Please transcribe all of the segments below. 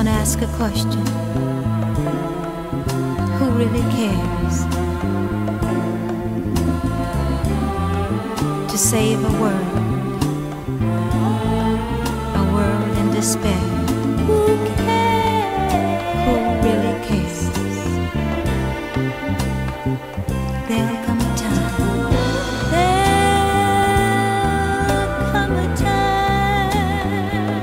wanna ask a question. Who really cares to save a world in despair? Who cares? Who really cares? There'll come a time. There'll come a time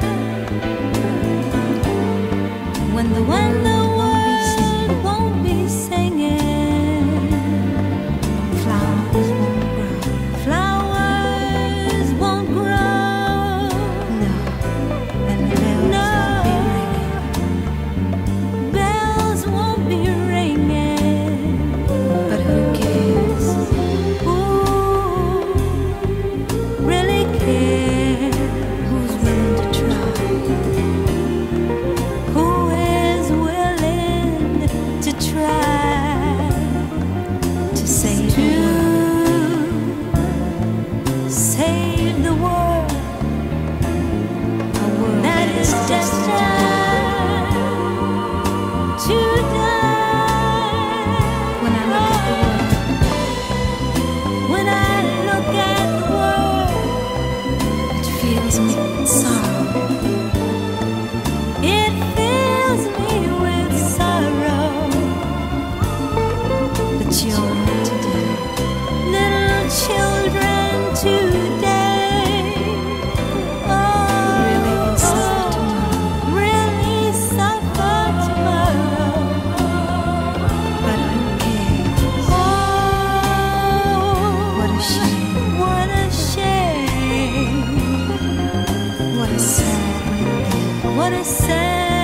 when the world won't be singing. Flowers won't grow. Flowers won't grow. No. And bells won't be ringing. But who cares? Who really cares? Who's willing to try? Who is willing to try to save the world? A world that is destined to die. When I look at the world, when I look at the world, it fills me with sorrow. It fills me with sorrow. The children today, little children today, really will suffer tomorrow. Really suffer tomorrow. But who cares? Oh, what a shame! What a shame! What a sad, what a sad.